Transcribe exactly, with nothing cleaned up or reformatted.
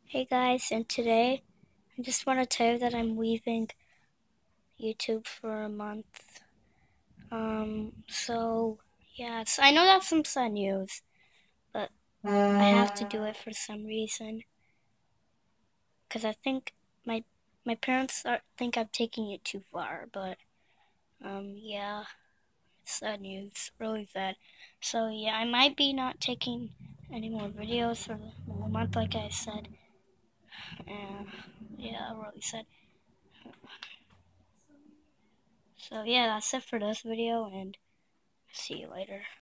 Hey guys, and today I just want to tell you that I'm leaving YouTube for a month. Um, so yes, I know that's some sad news, but I have to do it for some reason. Cause I think my my parents are, think I'm taking it too far, but um, yeah, sad news, really sad. So yeah, I might be not taking any more videos for the whole month, like I said. Uh, yeah, really sad. So yeah, that's it for this video, and see you later.